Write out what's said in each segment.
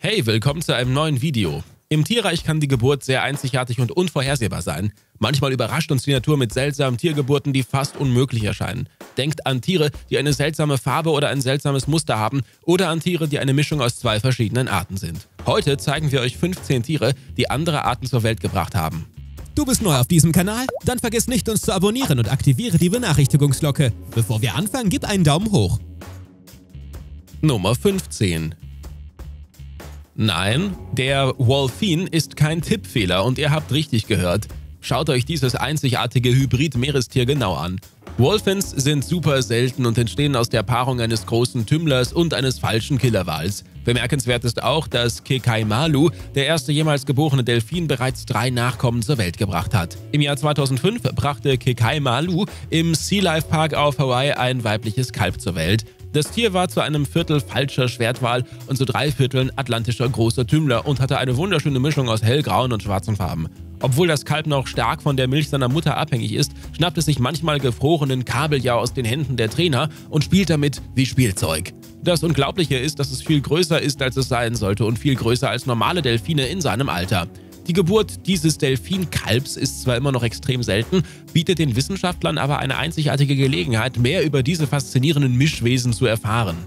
Hey, willkommen zu einem neuen Video. Im Tierreich kann die Geburt sehr einzigartig und unvorhersehbar sein. Manchmal überrascht uns die Natur mit seltsamen Tiergeburten, die fast unmöglich erscheinen. Denkt an Tiere, die eine seltsame Farbe oder ein seltsames Muster haben, oder an Tiere, die eine Mischung aus zwei verschiedenen Arten sind. Heute zeigen wir euch 15 Tiere, die andere Arten zur Welt gebracht haben. Du bist neu auf diesem Kanal? Dann vergiss nicht, uns zu abonnieren und aktiviere die Benachrichtigungsglocke. Bevor wir anfangen, gib einen Daumen hoch. Nummer 15. Nein, der Wholphin ist kein Tippfehler und ihr habt richtig gehört. Schaut euch dieses einzigartige Hybrid-Meerestier genau an. Wholphins sind super selten und entstehen aus der Paarung eines großen Tümmlers und eines falschen Killerwals. Bemerkenswert ist auch, dass Kekaimalu, der erste jemals geborene Delfin, bereits 3 Nachkommen zur Welt gebracht hat. Im Jahr 2005 brachte Kekaimalu im Sea Life Park auf Hawaii ein weibliches Kalb zur Welt. Das Tier war zu einem Viertel falscher Schwertwal und zu 3/4 atlantischer großer Tümmler und hatte eine wunderschöne Mischung aus hellgrauen und schwarzen Farben. Obwohl das Kalb noch stark von der Milch seiner Mutter abhängig ist, schnappt es sich manchmal gefrorenen Kabeljau aus den Händen der Trainer und spielt damit wie Spielzeug. Das Unglaubliche ist, dass es viel größer ist, als es sein sollte und viel größer als normale Delfine in seinem Alter. Die Geburt dieses Delfinkalbs ist zwar immer noch extrem selten, bietet den Wissenschaftlern aber eine einzigartige Gelegenheit, mehr über diese faszinierenden Mischwesen zu erfahren.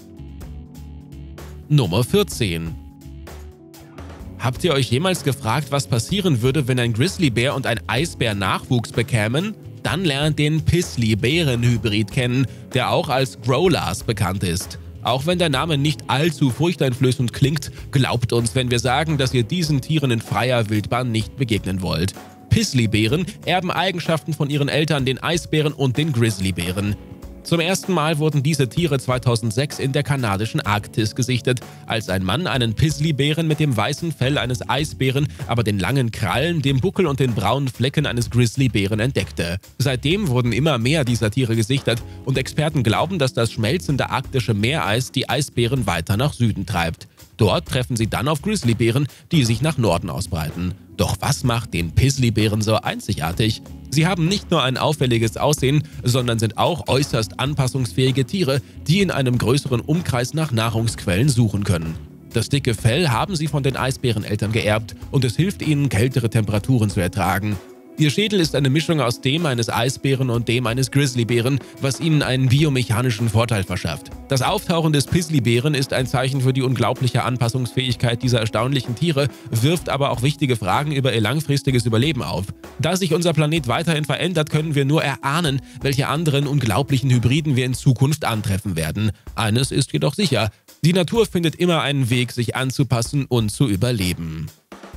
Nummer 14. Habt ihr euch jemals gefragt, was passieren würde, wenn ein Grizzlybär und ein Eisbär Nachwuchs bekämen? Dann lernt den Pizzly-Bären-Hybrid kennen, der auch als Growlers bekannt ist. Auch wenn der Name nicht allzu furchteinflößend klingt, glaubt uns, wenn wir sagen, dass ihr diesen Tieren in freier Wildbahn nicht begegnen wollt. Pizzly-Bären erben Eigenschaften von ihren Eltern, den Eisbären und den Grizzlybären. Zum ersten Mal wurden diese Tiere 2006 in der kanadischen Arktis gesichtet, als ein Mann einen Pizzly-Bären mit dem weißen Fell eines Eisbären, aber den langen Krallen, dem Buckel und den braunen Flecken eines Grizzlybären entdeckte. Seitdem wurden immer mehr dieser Tiere gesichtet und Experten glauben, dass das schmelzende arktische Meereis die Eisbären weiter nach Süden treibt. Dort treffen sie dann auf Grizzlybären, die sich nach Norden ausbreiten. Doch was macht den Pizzly-Bären so einzigartig? Sie haben nicht nur ein auffälliges Aussehen, sondern sind auch äußerst anpassungsfähige Tiere, die in einem größeren Umkreis nach Nahrungsquellen suchen können. Das dicke Fell haben sie von den Eisbäreneltern geerbt und es hilft ihnen, kältere Temperaturen zu ertragen. Ihr Schädel ist eine Mischung aus dem eines Eisbären und dem eines Grizzlybären, was ihnen einen biomechanischen Vorteil verschafft. Das Auftauchen des Pizzlybären ist ein Zeichen für die unglaubliche Anpassungsfähigkeit dieser erstaunlichen Tiere, wirft aber auch wichtige Fragen über ihr langfristiges Überleben auf. Da sich unser Planet weiterhin verändert, können wir nur erahnen, welche anderen unglaublichen Hybriden wir in Zukunft antreffen werden. Eines ist jedoch sicher: Die Natur findet immer einen Weg, sich anzupassen und zu überleben.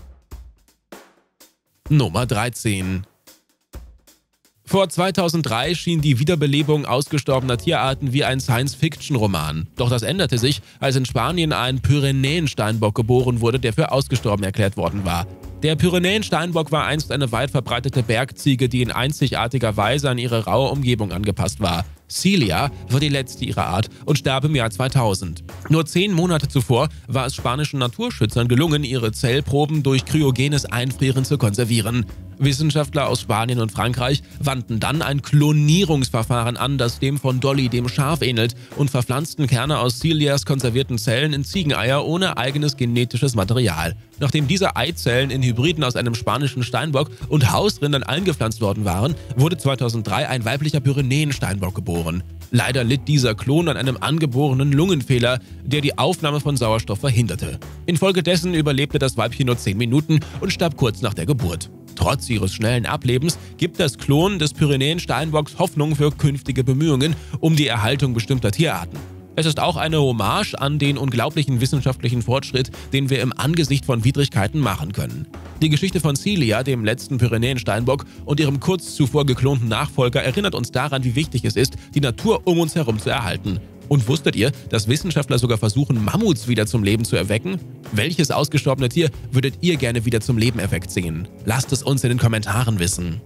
Nummer 13. Vor 2003 schien die Wiederbelebung ausgestorbener Tierarten wie ein Science-Fiction-Roman. Doch das änderte sich, als in Spanien ein Pyrenäensteinbock geboren wurde, der für ausgestorben erklärt worden war. Der Pyrenäensteinbock war einst eine weit verbreitete Bergziege, die in einzigartiger Weise an ihre raue Umgebung angepasst war. Celia war die letzte ihrer Art und starb im Jahr 2000. Nur 10 Monate zuvor war es spanischen Naturschützern gelungen, ihre Zellproben durch kryogenes Einfrieren zu konservieren. Wissenschaftler aus Spanien und Frankreich wandten dann ein Klonierungsverfahren an, das dem von Dolly, dem Schaf, ähnelt, und verpflanzten Kerne aus Celias konservierten Zellen in Ziegeneier ohne eigenes genetisches Material. Nachdem diese Eizellen in Hybriden aus einem spanischen Steinbock und Hausrindern eingepflanzt worden waren, wurde 2003 ein weiblicher Pyrenäensteinbock geboren. Leider litt dieser Klon an einem angeborenen Lungenfehler, der die Aufnahme von Sauerstoff verhinderte. Infolgedessen überlebte das Weibchen nur 10 Minuten und starb kurz nach der Geburt. Trotz ihres schnellen Ablebens gibt das Klon des Pyrenäensteinbocks Hoffnung für künftige Bemühungen um die Erhaltung bestimmter Tierarten. Es ist auch eine Hommage an den unglaublichen wissenschaftlichen Fortschritt, den wir im Angesicht von Widrigkeiten machen können. Die Geschichte von Celia, dem letzten Pyrenäensteinbock, und ihrem kurz zuvor geklonten Nachfolger erinnert uns daran, wie wichtig es ist, die Natur um uns herum zu erhalten. Und wusstet ihr, dass Wissenschaftler sogar versuchen, Mammuts wieder zum Leben zu erwecken? Welches ausgestorbene Tier würdet ihr gerne wieder zum Leben erweckt sehen? Lasst es uns in den Kommentaren wissen.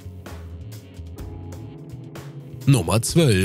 Nummer 12.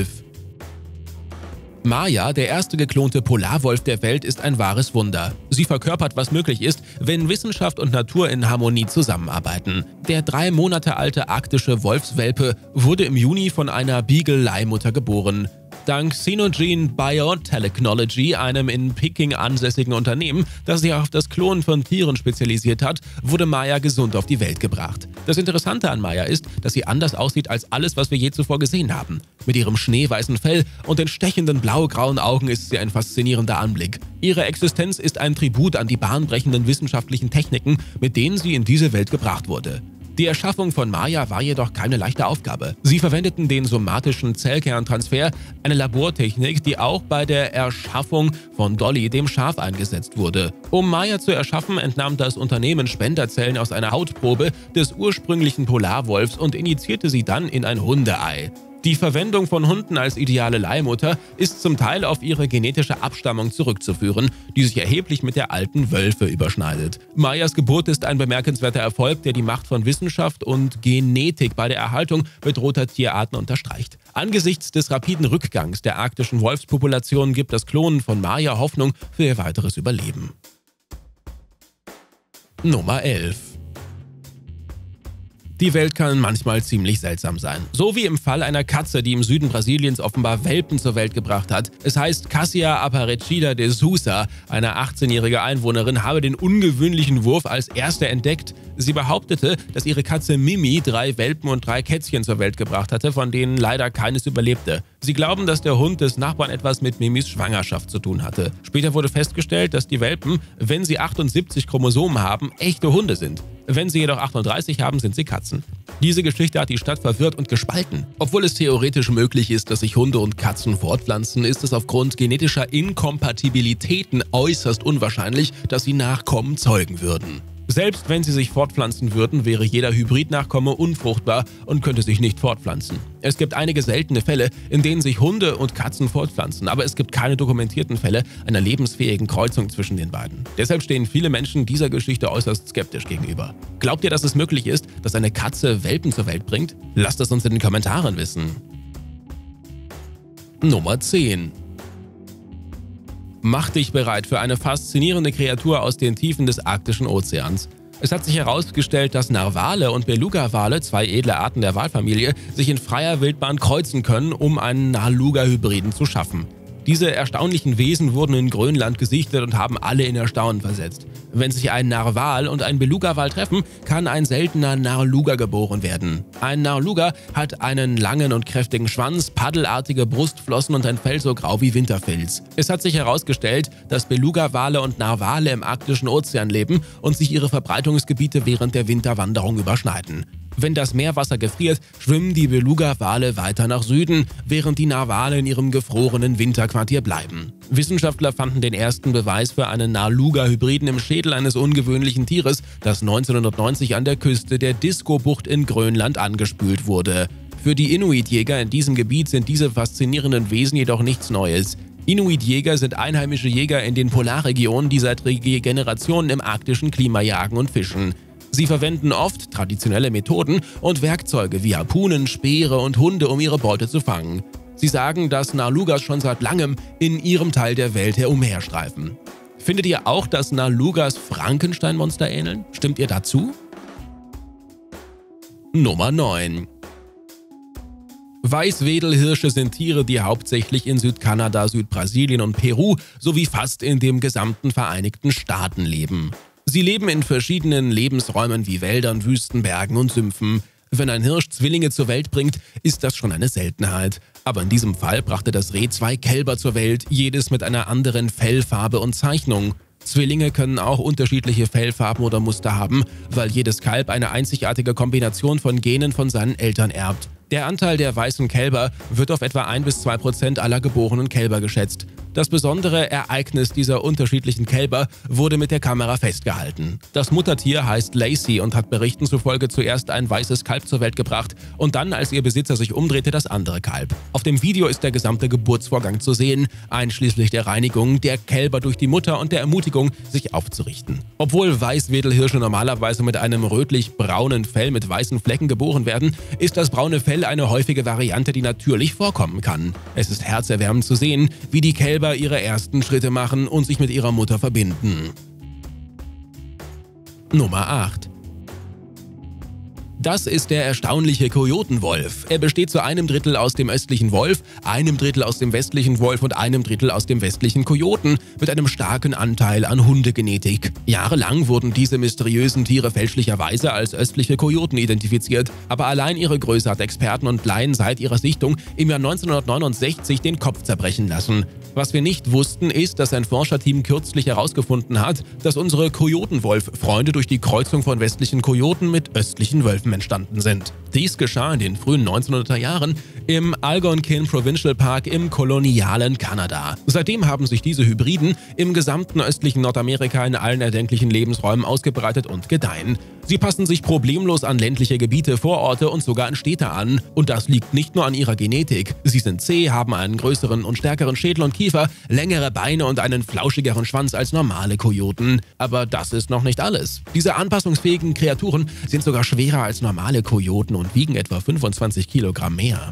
Maya, der erste geklonte Polarwolf der Welt, ist ein wahres Wunder. Sie verkörpert, was möglich ist, wenn Wissenschaft und Natur in Harmonie zusammenarbeiten. Der 3 Monate alte arktische Wolfswelpe wurde im Juni von einer Beagle-Leihmutter geboren. Dank Synogene Biotechnology, einem in Peking ansässigen Unternehmen, das sich auf das Klonen von Tieren spezialisiert hat, wurde Maya gesund auf die Welt gebracht. Das Interessante an Maya ist, dass sie anders aussieht als alles, was wir je zuvor gesehen haben. Mit ihrem schneeweißen Fell und den stechenden blau-grauen Augen ist sie ein faszinierender Anblick. Ihre Existenz ist ein Tribut an die bahnbrechenden wissenschaftlichen Techniken, mit denen sie in diese Welt gebracht wurde. Die Erschaffung von Maya war jedoch keine leichte Aufgabe. Sie verwendeten den somatischen Zellkerntransfer, eine Labortechnik, die auch bei der Erschaffung von Dolly, dem Schaf, eingesetzt wurde. Um Maya zu erschaffen, entnahm das Unternehmen Spenderzellen aus einer Hautprobe des ursprünglichen Polarwolfs und injizierte sie dann in ein Hundeei. Die Verwendung von Hunden als ideale Leihmutter ist zum Teil auf ihre genetische Abstammung zurückzuführen, die sich erheblich mit der alten Wölfe überschneidet. Mayas Geburt ist ein bemerkenswerter Erfolg, der die Macht von Wissenschaft und Genetik bei der Erhaltung bedrohter Tierarten unterstreicht. Angesichts des rapiden Rückgangs der arktischen Wolfspopulation gibt das Klonen von Maya Hoffnung für ihr weiteres Überleben. Nummer 11. Die Welt kann manchmal ziemlich seltsam sein. So wie im Fall einer Katze, die im Süden Brasiliens offenbar Welpen zur Welt gebracht hat. Es heißt, Cassia Aparecida de Sousa, eine 18-jährige Einwohnerin, habe den ungewöhnlichen Wurf als erste entdeckt. Sie behauptete, dass ihre Katze Mimi 3 Welpen und 3 Kätzchen zur Welt gebracht hatte, von denen leider keines überlebte. Sie glauben, dass der Hund des Nachbarn etwas mit Mimis Schwangerschaft zu tun hatte. Später wurde festgestellt, dass die Welpen, wenn sie 78 Chromosomen haben, echte Hunde sind. Wenn sie jedoch 38 haben, sind sie Katzen. Diese Geschichte hat die Stadt verwirrt und gespalten. Obwohl es theoretisch möglich ist, dass sich Hunde und Katzen fortpflanzen, ist es aufgrund genetischer Inkompatibilitäten äußerst unwahrscheinlich, dass sie Nachkommen zeugen würden. Selbst wenn sie sich fortpflanzen würden, wäre jeder Hybridnachkomme unfruchtbar und könnte sich nicht fortpflanzen. Es gibt einige seltene Fälle, in denen sich Hunde und Katzen fortpflanzen, aber es gibt keine dokumentierten Fälle einer lebensfähigen Kreuzung zwischen den beiden. Deshalb stehen viele Menschen dieser Geschichte äußerst skeptisch gegenüber. Glaubt ihr, dass es möglich ist, dass eine Katze Welpen zur Welt bringt? Lasst es uns in den Kommentaren wissen. Nummer 10. Mach dich bereit für eine faszinierende Kreatur aus den Tiefen des arktischen Ozeans. Es hat sich herausgestellt, dass Narwale und Beluga-Wale, 2 edle Arten der Walfamilie, sich in freier Wildbahn kreuzen können, um einen Narluga-Hybriden zu schaffen. Diese erstaunlichen Wesen wurden in Grönland gesichtet und haben alle in Erstaunen versetzt. Wenn sich ein Narwal und ein Beluga-Wal treffen, kann ein seltener Narluga geboren werden. Ein Narluga hat einen langen und kräftigen Schwanz, paddelartige Brustflossen und ein Fell so grau wie Winterfilz. Es hat sich herausgestellt, dass Beluga-Wale und Narwale im arktischen Ozean leben und sich ihre Verbreitungsgebiete während der Winterwanderung überschneiden. Wenn das Meerwasser gefriert, schwimmen die Beluga-Wale weiter nach Süden, während die Narwale in ihrem gefrorenen Winterquartier bleiben. Wissenschaftler fanden den ersten Beweis für einen Narluga-Hybriden im Schädel eines ungewöhnlichen Tieres, das 1990 an der Küste der Disko-Bucht in Grönland angespült wurde. Für die Inuit-Jäger in diesem Gebiet sind diese faszinierenden Wesen jedoch nichts Neues. Inuit-Jäger sind einheimische Jäger in den Polarregionen, die seit Generationen im arktischen Klima jagen und fischen. Sie verwenden oft traditionelle Methoden und Werkzeuge wie Harpunen, Speere und Hunde, um ihre Beute zu fangen. Sie sagen, dass Narlugas schon seit langem in ihrem Teil der Welt herumherstreifen. Findet ihr auch, dass Narlugas Frankenstein-Monster ähneln? Stimmt ihr dazu? Nummer 9. Weißwedelhirsche sind Tiere, die hauptsächlich in Südkanada, Südbrasilien und Peru sowie fast in dem gesamten Vereinigten Staaten leben. Sie leben in verschiedenen Lebensräumen wie Wäldern, Wüsten, Bergen und Sümpfen. Wenn ein Hirsch Zwillinge zur Welt bringt, ist das schon eine Seltenheit. Aber in diesem Fall brachte das Reh 2 Kälber zur Welt, jedes mit einer anderen Fellfarbe und Zeichnung. Zwillinge können auch unterschiedliche Fellfarben oder Muster haben, weil jedes Kalb eine einzigartige Kombination von Genen von seinen Eltern erbt. Der Anteil der weißen Kälber wird auf etwa 1–2% aller geborenen Kälber geschätzt. Das besondere Ereignis dieser unterschiedlichen Kälber wurde mit der Kamera festgehalten. Das Muttertier heißt Lacey und hat Berichten zufolge zuerst ein weißes Kalb zur Welt gebracht und dann, als ihr Besitzer sich umdrehte, das andere Kalb. Auf dem Video ist der gesamte Geburtsvorgang zu sehen, einschließlich der Reinigung der Kälber durch die Mutter und der Ermutigung, sich aufzurichten. Obwohl Weißwedelhirsche normalerweise mit einem rötlich-braunen Fell mit weißen Flecken geboren werden, ist das braune Fell eine häufige Variante, die natürlich vorkommen kann. Es ist herzerwärmend zu sehen, wie die Kälber ihre ersten Schritte machen und sich mit ihrer Mutter verbinden. Nummer 8. Das ist der erstaunliche Kojotenwolf. Er besteht zu einem Drittel aus dem östlichen Wolf, einem Drittel aus dem westlichen Wolf und einem Drittel aus dem westlichen Kojoten mit einem starken Anteil an Hundegenetik. Jahrelang wurden diese mysteriösen Tiere fälschlicherweise als östliche Kojoten identifiziert, aber allein ihre Größe hat Experten und Laien seit ihrer Sichtung im Jahr 1969 den Kopf zerbrechen lassen. Was wir nicht wussten, ist, dass ein Forscherteam kürzlich herausgefunden hat, dass unsere Kojotenwolf-Freunde durch die Kreuzung von westlichen Kojoten mit östlichen Wölfen entstanden sind. Dies geschah in den frühen 1900er Jahren im Algonquin Provincial Park im kolonialen Kanada. Seitdem haben sich diese Hybriden im gesamten östlichen Nordamerika in allen erdenklichen Lebensräumen ausgebreitet und gedeihen. Sie passen sich problemlos an ländliche Gebiete, Vororte und sogar an Städte an. Und das liegt nicht nur an ihrer Genetik. Sie sind zäh, haben einen größeren und stärkeren Schädel und Kiefer, längere Beine und einen flauschigeren Schwanz als normale Kojoten. Aber das ist noch nicht alles. Diese anpassungsfähigen Kreaturen sind sogar schwerer als normale Kojoten und wiegen etwa 25 Kilogramm mehr.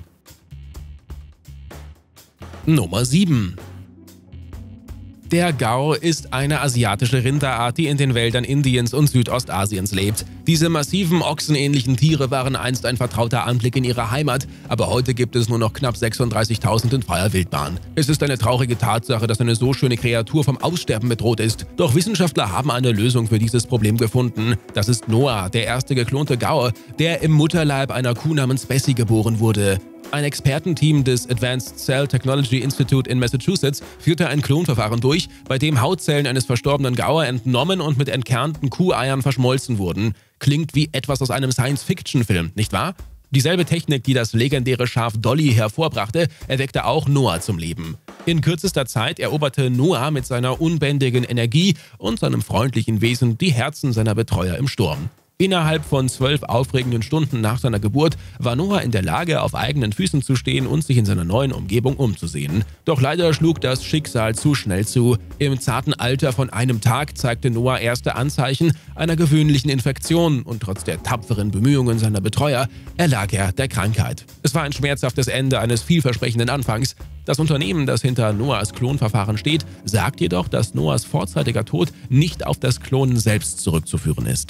Nummer 7. Der Gao ist eine asiatische Rinderart, die in den Wäldern Indiens und Südostasiens lebt. Diese massiven ochsenähnlichen Tiere waren einst ein vertrauter Anblick in ihrer Heimat, aber heute gibt es nur noch knapp 36.000 in freier Wildbahn. Es ist eine traurige Tatsache, dass eine so schöne Kreatur vom Aussterben bedroht ist. Doch Wissenschaftler haben eine Lösung für dieses Problem gefunden. Das ist Noah, der erste geklonte Gao, der im Mutterleib einer Kuh namens Bessie geboren wurde. Ein Expertenteam des Advanced Cell Technology Institute in Massachusetts führte ein Klonverfahren durch, bei dem Hautzellen eines verstorbenen Gaur entnommen und mit entkernten Kuheiern verschmolzen wurden. Klingt wie etwas aus einem Science-Fiction-Film, nicht wahr? Dieselbe Technik, die das legendäre Schaf Dolly hervorbrachte, erweckte auch Noah zum Leben. In kürzester Zeit eroberte Noah mit seiner unbändigen Energie und seinem freundlichen Wesen die Herzen seiner Betreuer im Sturm. Innerhalb von 12 aufregenden Stunden nach seiner Geburt war Noah in der Lage, auf eigenen Füßen zu stehen und sich in seiner neuen Umgebung umzusehen. Doch leider schlug das Schicksal zu schnell zu. Im zarten Alter von einem Tag zeigte Noah erste Anzeichen einer gewöhnlichen Infektion und trotz der tapferen Bemühungen seiner Betreuer erlag er der Krankheit. Es war ein schmerzhaftes Ende eines vielversprechenden Anfangs. Das Unternehmen, das hinter Noahs Klonverfahren steht, sagt jedoch, dass Noahs vorzeitiger Tod nicht auf das Klonen selbst zurückzuführen ist.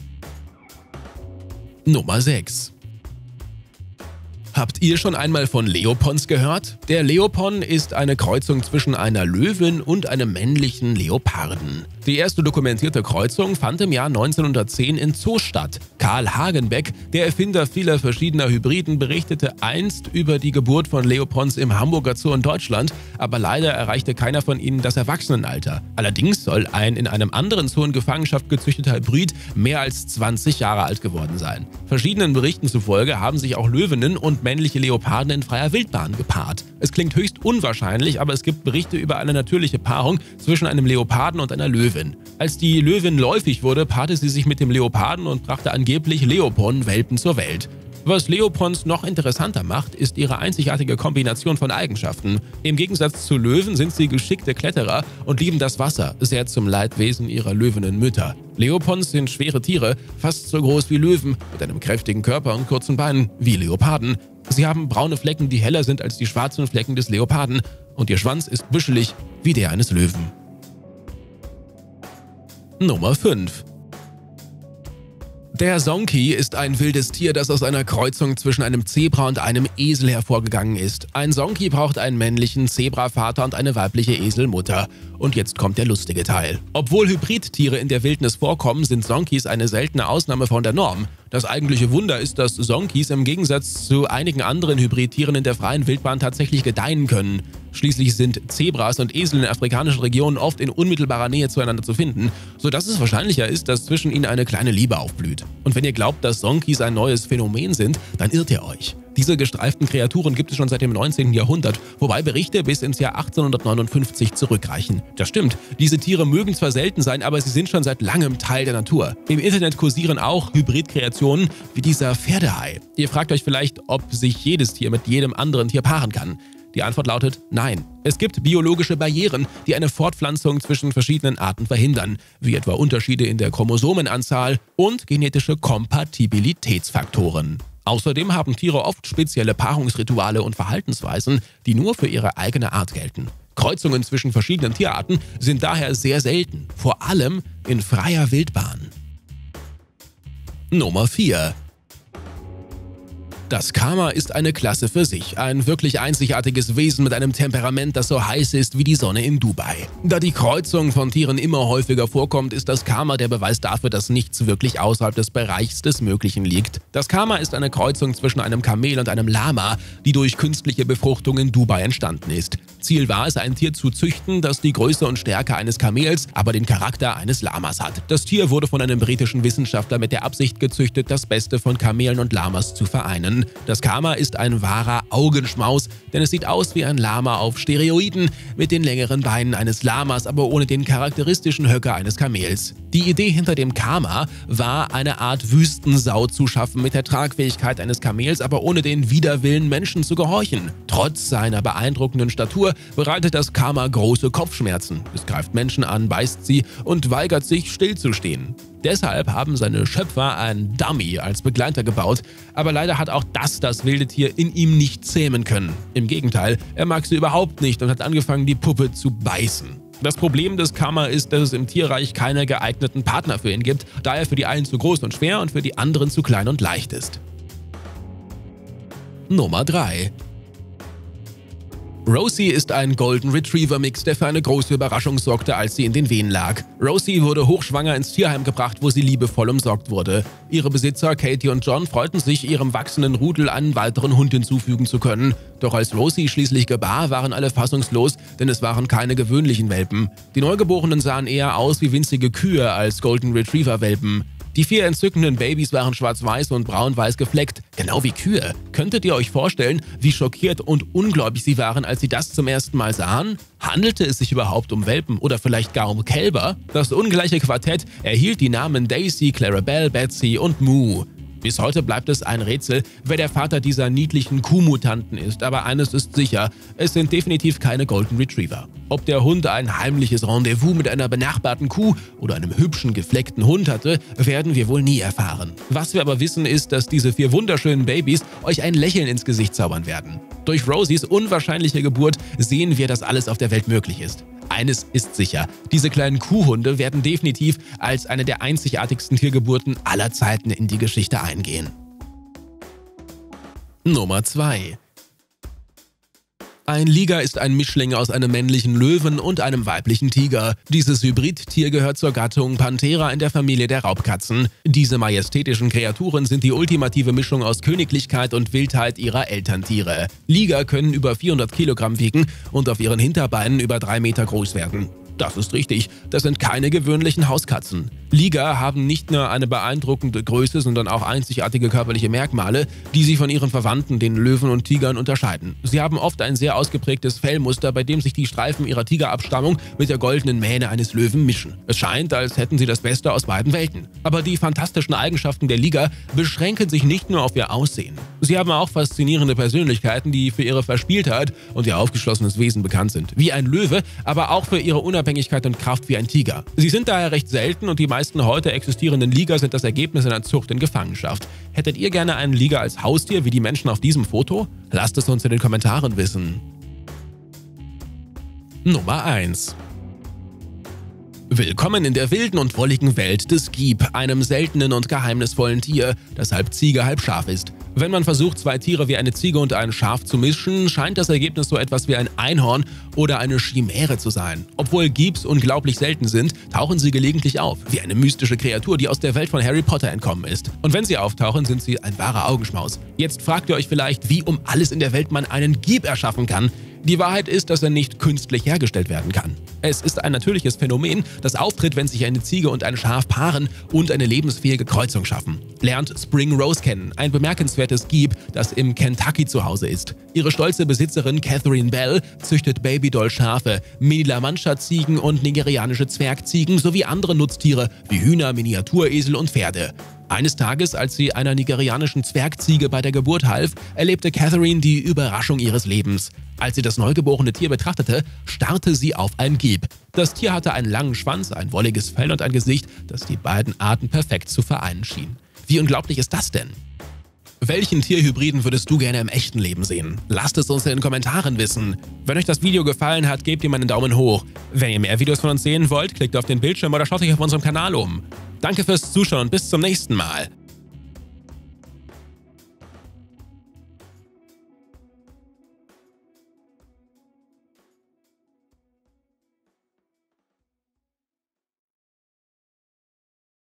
Nummer 6. Habt ihr schon einmal von Leopons gehört? Der Leopon ist eine Kreuzung zwischen einer Löwin und einem männlichen Leoparden. Die erste dokumentierte Kreuzung fand im Jahr 1910 in Zoo statt. Karl Hagenbeck, der Erfinder vieler verschiedener Hybriden, berichtete einst über die Geburt von Leopons im Hamburger Zoo in Deutschland, aber leider erreichte keiner von ihnen das Erwachsenenalter. Allerdings soll ein in einem anderen Zoo in Gefangenschaft gezüchteter Hybrid mehr als 20 Jahre alt geworden sein. Verschiedenen Berichten zufolge haben sich auch Löwinnen und männliche Leoparden in freier Wildbahn gepaart. Es klingt höchst unwahrscheinlich, aber es gibt Berichte über eine natürliche Paarung zwischen einem Leoparden und einer Löwin. Als die Löwin läufig wurde, paarte sie sich mit dem Leoparden und brachte angeblich Leopon-Welpen zur Welt. Was Leopons noch interessanter macht, ist ihre einzigartige Kombination von Eigenschaften. Im Gegensatz zu Löwen sind sie geschickte Kletterer und lieben das Wasser, sehr zum Leidwesen ihrer Löwinnenmütter. Leopons sind schwere Tiere, fast so groß wie Löwen, mit einem kräftigen Körper und kurzen Beinen, wie Leoparden. Sie haben braune Flecken, die heller sind als die schwarzen Flecken des Leoparden, und ihr Schwanz ist büschelig wie der eines Löwen. Nummer 5. Der Sonki ist ein wildes Tier, das aus einer Kreuzung zwischen einem Zebra und einem Esel hervorgegangen ist. Ein Sonki braucht einen männlichen Zebravater und eine weibliche Eselmutter. Und jetzt kommt der lustige Teil. Obwohl Hybridtiere in der Wildnis vorkommen, sind Sonkis eine seltene Ausnahme von der Norm. Das eigentliche Wunder ist, dass Sonkis im Gegensatz zu einigen anderen Hybridtieren in der freien Wildbahn tatsächlich gedeihen können. Schließlich sind Zebras und Esel in afrikanischen Regionen oft in unmittelbarer Nähe zueinander zu finden, sodass es wahrscheinlicher ist, dass zwischen ihnen eine kleine Liebe aufblüht. Und wenn ihr glaubt, dass Sonkis ein neues Phänomen sind, dann irrt ihr euch. Diese gestreiften Kreaturen gibt es schon seit dem 19. Jahrhundert, wobei Berichte bis ins Jahr 1859 zurückreichen. Das stimmt, diese Tiere mögen zwar selten sein, aber sie sind schon seit langem Teil der Natur. Im Internet kursieren auch Hybridkreationen wie dieser Pferdehai. Ihr fragt euch vielleicht, ob sich jedes Tier mit jedem anderen Tier paaren kann. Die Antwort lautet nein. Es gibt biologische Barrieren, die eine Fortpflanzung zwischen verschiedenen Arten verhindern, wie etwa Unterschiede in der Chromosomenanzahl und genetische Kompatibilitätsfaktoren. Außerdem haben Tiere oft spezielle Paarungsrituale und Verhaltensweisen, die nur für ihre eigene Art gelten. Kreuzungen zwischen verschiedenen Tierarten sind daher sehr selten, vor allem in freier Wildbahn. Nummer 4. Das Kama ist eine Klasse für sich, ein wirklich einzigartiges Wesen mit einem Temperament, das so heiß ist wie die Sonne in Dubai. Da die Kreuzung von Tieren immer häufiger vorkommt, ist das Kama der Beweis dafür, dass nichts wirklich außerhalb des Bereichs des Möglichen liegt. Das Kama ist eine Kreuzung zwischen einem Kamel und einem Lama, die durch künstliche Befruchtung in Dubai entstanden ist. Ziel war es, ein Tier zu züchten, das die Größe und Stärke eines Kamels, aber den Charakter eines Lamas hat. Das Tier wurde von einem britischen Wissenschaftler mit der Absicht gezüchtet, das Beste von Kamelen und Lamas zu vereinen. Das Kama ist ein wahrer Augenschmaus, denn es sieht aus wie ein Lama auf Steroiden mit den längeren Beinen eines Lamas, aber ohne den charakteristischen Höcker eines Kamels. Die Idee hinter dem Kama war, eine Art Wüstensau zu schaffen mit der Tragfähigkeit eines Kamels, aber ohne den Widerwillen Menschen zu gehorchen. Trotz seiner beeindruckenden Statur bereitet das Kama große Kopfschmerzen. Es greift Menschen an, beißt sie und weigert sich, stillzustehen. Deshalb haben seine Schöpfer einen Dummy als Begleiter gebaut, aber leider hat auch das wilde Tier in ihm nicht zähmen können. Im Gegenteil, er mag sie überhaupt nicht und hat angefangen, die Puppe zu beißen. Das Problem des Kama ist, dass es im Tierreich keine geeigneten Partner für ihn gibt, da er für die einen zu groß und schwer und für die anderen zu klein und leicht ist. Nummer 3. Rosie ist ein Golden Retriever-Mix, der für eine große Überraschung sorgte, als sie in den Wehen lag. Rosie wurde hochschwanger ins Tierheim gebracht, wo sie liebevoll umsorgt wurde. Ihre Besitzer Katie und John freuten sich, ihrem wachsenden Rudel einen weiteren Hund hinzufügen zu können. Doch als Rosie schließlich gebar, waren alle fassungslos, denn es waren keine gewöhnlichen Welpen. Die Neugeborenen sahen eher aus wie winzige Kühe als Golden Retriever-Welpen. Die 4 entzückenden Babys waren schwarz-weiß und braun-weiß gefleckt, genau wie Kühe. Könntet ihr euch vorstellen, wie schockiert und ungläubig sie waren, als sie das zum ersten Mal sahen? Handelte es sich überhaupt um Welpen oder vielleicht gar um Kälber? Das ungleiche Quartett erhielt die Namen Daisy, Clarabelle, Betsy und Moo. Bis heute bleibt es ein Rätsel, wer der Vater dieser niedlichen Kuhmutanten ist, aber eines ist sicher, es sind definitiv keine Golden Retriever. Ob der Hund ein heimliches Rendezvous mit einer benachbarten Kuh oder einem hübschen, gefleckten Hund hatte, werden wir wohl nie erfahren. Was wir aber wissen ist, dass diese 4 wunderschönen Babys euch ein Lächeln ins Gesicht zaubern werden. Durch Rosies unwahrscheinliche Geburt sehen wir, dass alles auf der Welt möglich ist. Eines ist sicher, diese kleinen Kuhhunde werden definitiv als eine der einzigartigsten Tiergeburten aller Zeiten in die Geschichte eingehen. Nummer 2. Ein Liger ist ein Mischling aus einem männlichen Löwen und einem weiblichen Tiger. Dieses Hybridtier gehört zur Gattung Panthera in der Familie der Raubkatzen. Diese majestätischen Kreaturen sind die ultimative Mischung aus Königlichkeit und Wildheit ihrer Elterntiere. Liger können über 400 Kilogramm wiegen und auf ihren Hinterbeinen über 3 Meter groß werden. Das ist richtig, das sind keine gewöhnlichen Hauskatzen. Liger haben nicht nur eine beeindruckende Größe, sondern auch einzigartige körperliche Merkmale, die sie von ihren Verwandten, den Löwen und Tigern, unterscheiden. Sie haben oft ein sehr ausgeprägtes Fellmuster, bei dem sich die Streifen ihrer Tigerabstammung mit der goldenen Mähne eines Löwen mischen. Es scheint, als hätten sie das Beste aus beiden Welten. Aber die fantastischen Eigenschaften der Liger beschränken sich nicht nur auf ihr Aussehen. Sie haben auch faszinierende Persönlichkeiten, die für ihre Verspieltheit und ihr aufgeschlossenes Wesen bekannt sind. Wie ein Löwe, aber auch für ihre Unabhängigkeit und Kraft wie ein Tiger. Sie sind daher recht selten und die meisten heute existierenden Liger sind das Ergebnis einer Zucht in Gefangenschaft. Hättet ihr gerne einen Liger als Haustier wie die Menschen auf diesem Foto? Lasst es uns in den Kommentaren wissen. Nummer 1. Willkommen in der wilden und wolligen Welt des Gib, einem seltenen und geheimnisvollen Tier, das halb Ziege, halb Schaf ist. Wenn man versucht, 2 Tiere wie eine Ziege und ein Schaf zu mischen, scheint das Ergebnis so etwas wie ein Einhorn oder eine Chimäre zu sein. Obwohl Gibs unglaublich selten sind, tauchen sie gelegentlich auf, wie eine mystische Kreatur, die aus der Welt von Harry Potter entkommen ist. Und wenn sie auftauchen, sind sie ein wahrer Augenschmaus. Jetzt fragt ihr euch vielleicht, wie um alles in der Welt man einen Gib erschaffen kann. Die Wahrheit ist, dass er nicht künstlich hergestellt werden kann. Es ist ein natürliches Phänomen, das auftritt, wenn sich eine Ziege und ein Schaf paaren und eine lebensfähige Kreuzung schaffen. Lernt Spring Rose kennen, ein bemerkenswertes Gib, das im Kentucky zu Hause ist. Ihre stolze Besitzerin Catherine Bell züchtet Babydoll-Schafe, Mini-La-Mancha-Ziegen und nigerianische Zwergziegen sowie andere Nutztiere wie Hühner, Miniaturesel und Pferde. Eines Tages, als sie einer nigerianischen Zwergziege bei der Geburt half, erlebte Catherine die Überraschung ihres Lebens. Als sie das neugeborene Tier betrachtete, starrte sie auf ein Gib. Das Tier hatte einen langen Schwanz, ein wolliges Fell und ein Gesicht, das die beiden Arten perfekt zu vereinen schien. Wie unglaublich ist das denn? Welchen Tierhybriden würdest du gerne im echten Leben sehen? Lasst es uns in den Kommentaren wissen. Wenn euch das Video gefallen hat, gebt ihm einen Daumen hoch. Wenn ihr mehr Videos von uns sehen wollt, klickt auf den Bildschirm oder schaut euch auf unserem Kanal um. Danke fürs Zuschauen und bis zum nächsten Mal.